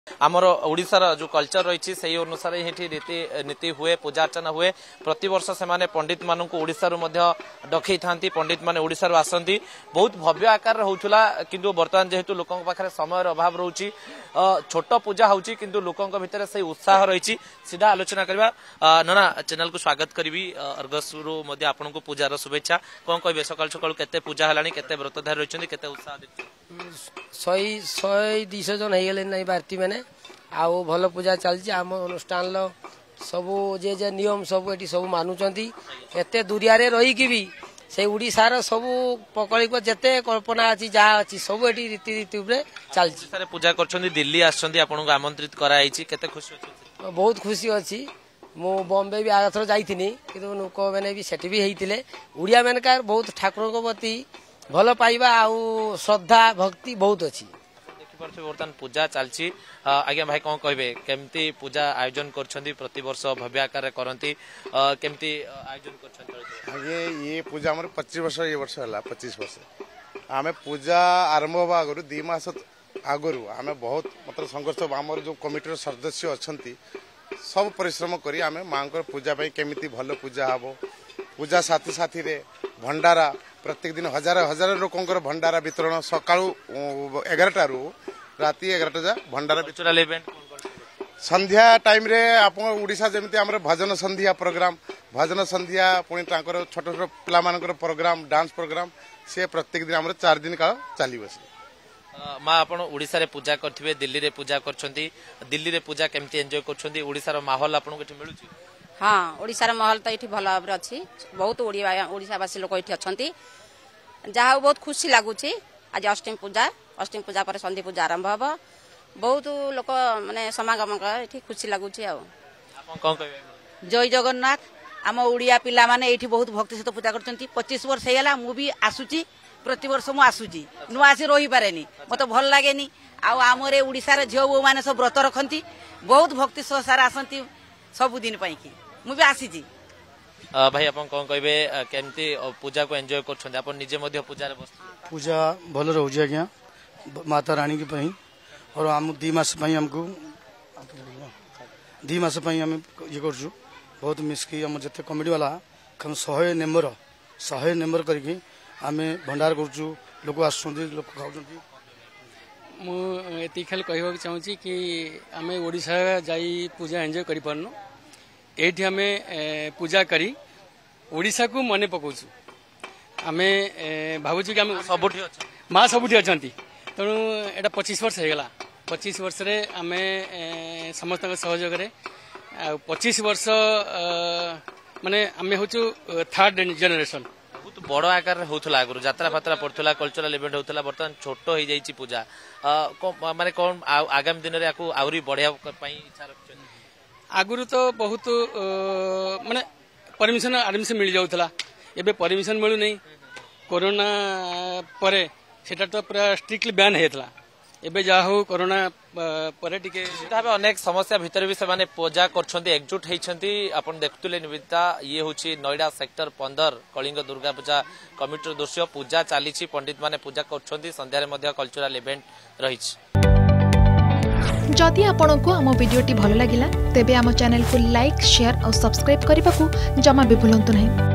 आमर ओडिशार जो कल्चर रही से अनुसार ही रीति नीति हुए पूजा अर्चना हुए प्रति वर्ष से पंडित मान ओडिशारू डकई था पंडित मान ओडिशारू आसती बहुत भव्य आकार होता किंतु बर्तमान जेहेतु लोकों पाखे समय अभाव रोची छोट पूजा होची किंतु लोकों भितर से उत्साह रही सीधा आलोचना करवा नाना चैनल को स्वागत करी अर्गसरू आपन को पूजार शुभेच्छा कौन कहे सकाल सकाल केते पूजा है केते व्रतधारी रही केते उत्साह 100-200 जन हो गले नहीं भारती मैंने आउ भल पूजा चलती आम अनुष्ठान सबू जे नियम सब ये सब मानुंट एत दूरिया रहीकि भी से उड़ीसार सबू पकड़ जिते कल्पना अच्छी जहाँ अच्छी सब ये रीति रीति चलती पूजा कर दिल्ली आमंत्रित कराई केते खुशी बहुत खुशी अच्छी मु बॉम्बे भी आगथर जाइथिनी किंतु लोक मैंने भी सेठी भी होते उड़िया मानकार बहुत ठाकुर प्रति भल पाइबा आउ श्रद्धा भक्ति बहुत अच्छी बर्तमान पूजा चलती आज्ञा भाई कौन कहे केमती पूजा आयोजन कर प्रति वर्ष भव्य आकार करती केमती आयोजन कर ये पूजा आम 25 वर्ष ये वर्ष है 25 वर्ष आम पूजा आरंभ हवा आगु 2 मास आगु आम बहुत मतलब संघर्ष आम जो कमिटर सदस्य अच्छा सब परिश्रम करी आम माँ पूजा केमिति भल पूजा हम पूजा साथी साथी रे भंडारा प्रत्येक दिन हजार हजार लोकंर भंडारा वितरण सका 11 रु राति 11 जा भंडारा वितरण संध्या टाइम रे आप ओडिशा जमी आम भजन संध्या प्रोग्राम भजन संध्या पुणी छोट छोट पिला मानकर प्रोग्राम डांस प्रोग्राम से प्रत्येक दिन आम 4 दिन काल चली माँ आप ओडिशा रे पूजा करथिबे दिल्ली रे पूजा करछंती दिल्ली रे पूजा केमती एंजॉय करछंती ओडिशा रो माहौल आपन को मिलु छी हाँ ओडिशा माहौल तो ये भल भाव अच्छी बहुत ओडिशावासी लोक ये अच्छा जहाँ बहुत खुशी लगुच आज अष्टमी पूजा पर संधि पूजा आरंभ हम बहुत लोक माने समागम ये खुशी लगुच जय जगन्नाथ आम ओडिया पिला माने ये बहुत भक्ति सहित पूजा कर 25 वर्ष होगा मुझे आसूची प्रति वर्ष मुझे आसूची नुआ आसी रही पारे मत भल लगे आमरे ओडिशार झील बो मैंने सब व्रत रखती बहुत भक्ति सहसार आसती सबुदिन पाई मुझे आसी भाई आप कौन कहे केमती पूजा को एंजॉय कर निजे पूजा पूजा भल रोज आज्ञा माता रानी की पई और आम 2 मास हमको 2 मास आम ये कर बहुत मिसकी आम जिते कमिटी वाला 100 मेम्बर करके आम भंडार करूँ लोक आस लोक खाऊँ मुझे खाली कहवाक चाहूँगी कि आम ओडिशा जाई पूजा एंजॉय कर पारनु एठी आम पूजा करी ओडिशा को मन पकाउछु आम भावुँ कि माँ सबुठी अच्छा तेणु एटा 25 वर्ष होगा 25 वर्ष रे आम समस्त सहयोग 25 वर्ष माने आम हूँ 3rd जेनेरेशन बहुत बड़ आकार होता आगु यात्रा फात्रा पड़ता कल्चरल इवेंट होता बर्तमान छोट हो जाइए पूजा माने कौन आगामी दिन में आहरी बढ़िया इच्छा रखते आगुरी तो बहुत माने परमिशन आडमिशन मिल जाऊला एबे परमिशन मिलू नहीं कोरोना परे सेटा तो पूरा स्ट्रिक्टली बैन होता एबे जा हो कोरोना परे टिके अनेक समस्या भितर भी से पूजा कर एकजुट होती आपन देखुले निवेदिता ये हूँ नोएडा सेक्टर 15 कलिंग दुर्गा पूजा कमिटर दृश्य पूजा चली पंडित माने पूजा कर संध्यारे कल्चरल इवेंट रही जदि आपंक आम भिडी भल लगा तेब आम चैनल को लाइक शेयर और सब्सक्राइब करने को जमा भी भूलु नहीं।